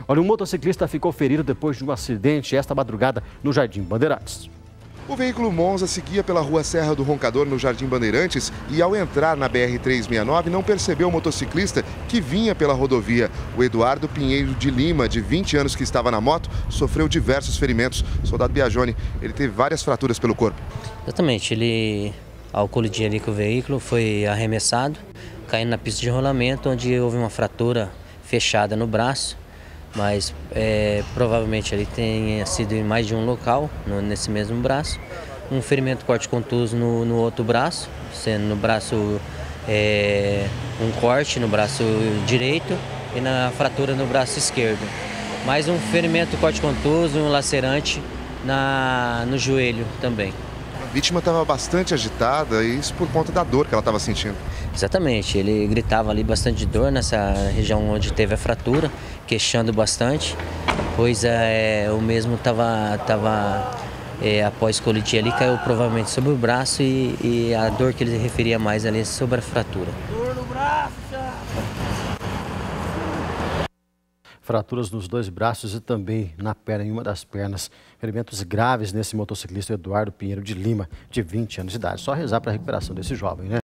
Olha, um motociclista ficou ferido depois de um acidente esta madrugada no Jardim Bandeirantes. O veículo Monza seguia pela rua Serra do Roncador, no Jardim Bandeirantes, e ao entrar na BR-369 não percebeu o motociclista que vinha pela rodovia. O Eduardo Pinheiro de Lima, de 20 anos, que estava na moto, sofreu diversos ferimentos. O soldado Biagione, ele teve várias fraturas pelo corpo. Exatamente, ele, ao colidir ali com o veículo, foi arremessado, caindo na pista de rolamento, onde houve uma fratura fechada no braço. Mas provavelmente ele tenha sido em mais de um local, nesse mesmo braço. Um ferimento corte contuso no outro braço, sendo no braço um corte no braço direito e na fratura no braço esquerdo. Mais um ferimento corte contuso e um lacerante no joelho também. A vítima estava bastante agitada, e isso por conta da dor que ela estava sentindo. Exatamente, ele gritava ali bastante de dor nessa região onde teve a fratura, queixando bastante, pois o mesmo estava após colidir ali, caiu provavelmente sobre o braço e a dor que ele referia mais ali sobre a fratura. Dor no braço, Fraturas nos 2 braços e também na perna, em uma das pernas. Ferimentos graves nesse motociclista Eduardo Pinheiro de Lima, de 20 anos de idade. Só rezar para a recuperação desse jovem, né?